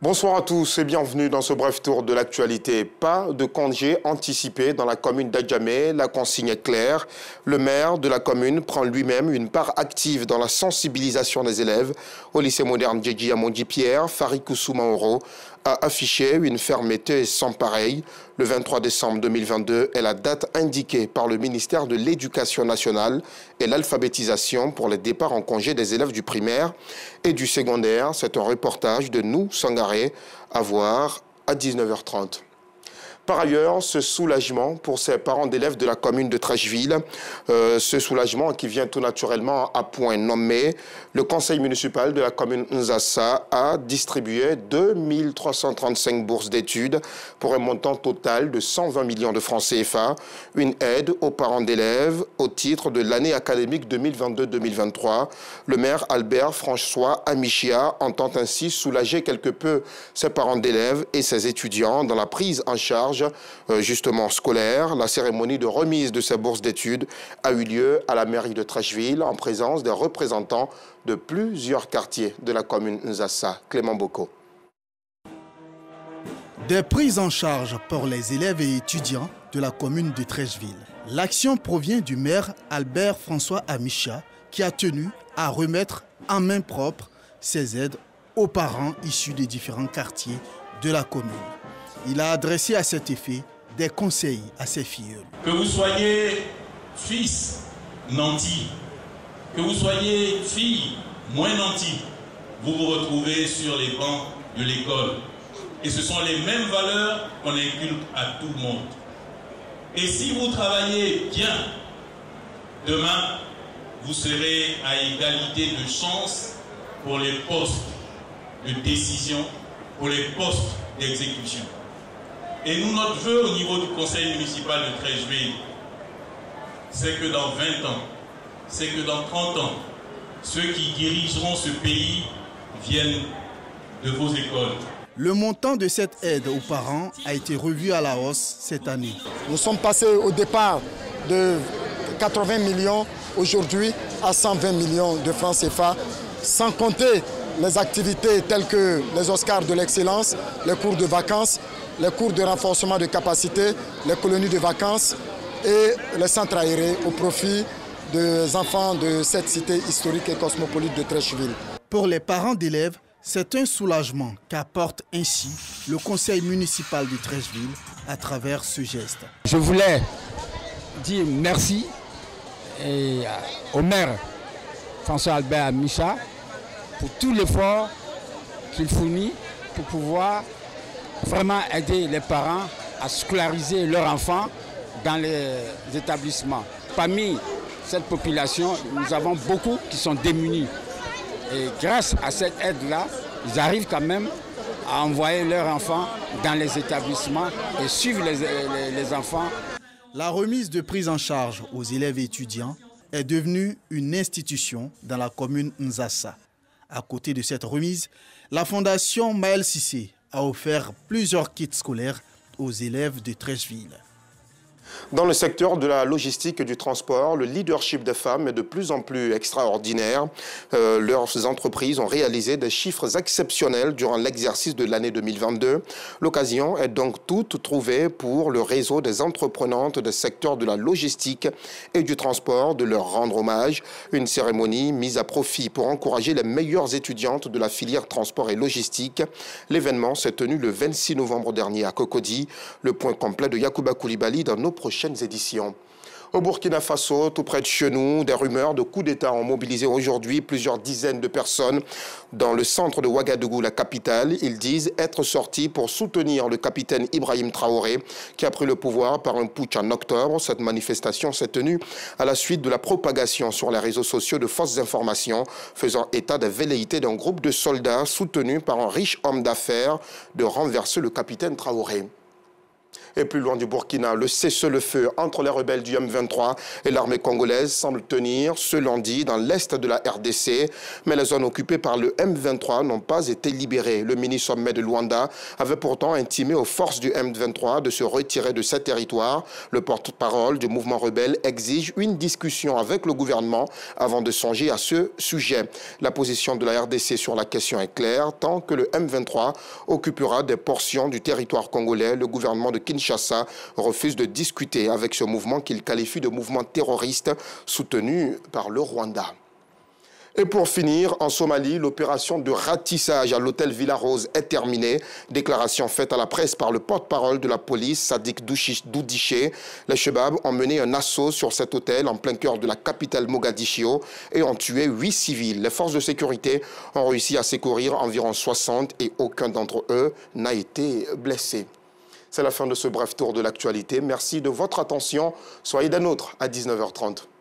Bonsoir à tous et bienvenue dans ce bref tour de l'actualité. Pas de congé anticipé dans la commune d'Adjamé, la consigne est claire. Le maire de la commune prend lui-même une part active dans la sensibilisation des élèves. Au lycée moderne Djedji Amondi-Pierre, Farid Soumaoro a affiché une fermeté sans pareil. Le 23 décembre 2022 est la date indiquée par le ministère de l'Éducation nationale et l'alphabétisation pour les départs en congé des élèves du primaire et du secondaire. C'est un reportage de nous, Sangaré, à voir à 19h30. Par ailleurs, ce soulagement pour ces parents d'élèves de la commune de Treichville, ce soulagement qui vient tout naturellement à point nommé, le conseil municipal de la commune Nzassa a distribué 2335 bourses d'études pour un montant total de 120 millions de francs CFA, une aide aux parents d'élèves au titre de l'année académique 2022-2023. Le maire Albert François Amichia entend ainsi soulager quelque peu ses parents d'élèves et ses étudiants dans la prise en charge justement scolaire. La cérémonie de remise de ces bourses d'études a eu lieu à la mairie de Treichville en présence des représentants de plusieurs quartiers de la commune Nzassa. Clément Boko. Des prises en charge pour les élèves et étudiants de la commune de Treichville. L'action provient du maire Albert François Amichia qui a tenu à remettre en main propre ces aides aux parents issus des différents quartiers de la commune. Il a adressé à cet effet des conseils à ses filles. Que vous soyez fils nantis, que vous soyez fille moins nantis, vous vous retrouvez sur les bancs de l'école. Et ce sont les mêmes valeurs qu'on inculque à tout le monde. Et si vous travaillez bien, demain, vous serez à égalité de chance pour les postes de décision, pour les postes d'exécution. Et nous, notre vœu au niveau du conseil municipal de Treichville, c'est que dans 20 ans, c'est que dans 30 ans, ceux qui dirigeront ce pays viennent de vos écoles. Le montant de cette aide aux parents a été revu à la hausse cette année. Nous sommes passés au départ de 80 millions aujourd'hui à 120 millions de francs CFA, sans compter les activités telles que les Oscars de l'excellence, les cours de vacances, les cours de renforcement de capacité, les colonies de vacances et les centres aérés au profit des enfants de cette cité historique et cosmopolite de Treichville. Pour les parents d'élèves, c'est un soulagement qu'apporte ainsi le conseil municipal de Treichville à travers ce geste. Je voulais dire merci au maire François Albert Amichia pour tout l'effort qu'il fournit pour pouvoir vraiment aider les parents à scolariser leurs enfants dans les établissements. Parmi cette population, nous avons beaucoup qui sont démunis. Et grâce à cette aide-là, ils arrivent quand même à envoyer leurs enfants dans les établissements et suivre les enfants. La remise de prise en charge aux élèves et étudiants est devenue une institution dans la commune Nzassa. À côté de cette remise, la fondation Maël Cissé a offert plusieurs kits scolaires aux élèves de Treichville. Dans le secteur de la logistique et du transport, le leadership des femmes est de plus en plus extraordinaire. Leurs entreprises ont réalisé des chiffres exceptionnels durant l'exercice de l'année 2022. L'occasion est donc toute trouvée pour le réseau des entreprenantes des secteurs de la logistique et du transport de leur rendre hommage. Une cérémonie mise à profit pour encourager les meilleures étudiantes de la filière transport et logistique. L'événement s'est tenu le 26 novembre dernier à Cocody. Le point complet de Yacouba Koulibaly dans nos prochaines éditions. Au Burkina Faso, tout près de chez nous, des rumeurs de coup d'État ont mobilisé aujourd'hui plusieurs dizaines de personnes dans le centre de Ouagadougou, la capitale. Ils disent être sortis pour soutenir le capitaine Ibrahim Traoré, qui a pris le pouvoir par un putsch en octobre. Cette manifestation s'est tenue à la suite de la propagation sur les réseaux sociaux de fausses informations faisant état des velléités d'un groupe de soldats soutenus par un riche homme d'affaires de renverser le capitaine Traoré. Et plus loin du Burkina, le cessez-le-feu entre les rebelles du M23 et l'armée congolaise semble tenir ce lundi dans l'est de la RDC. Mais les zones occupées par le M23 n'ont pas été libérées. Le mini-sommet de Luanda avait pourtant intimé aux forces du M23 de se retirer de ces territoires. Le porte-parole du mouvement rebelle exige une discussion avec le gouvernement avant de songer à ce sujet. La position de la RDC sur la question est claire. Tant que le M23 occupera des portions du territoire congolais, le gouvernement de Kinshasa refuse de discuter avec ce mouvement qu'il qualifie de mouvement terroriste soutenu par le Rwanda. Et pour finir, en Somalie, l'opération de ratissage à l'hôtel Villa Rose est terminée. Déclaration faite à la presse par le porte-parole de la police, Sadik Doudiché. Les Chebabs ont mené un assaut sur cet hôtel en plein cœur de la capitale Mogadiscio et ont tué 8 civils. Les forces de sécurité ont réussi à secourir environ 60 et aucun d'entre eux n'a été blessé. C'est la fin de ce bref tour de l'actualité. Merci de votre attention. Soyez des nôtres à 19h30.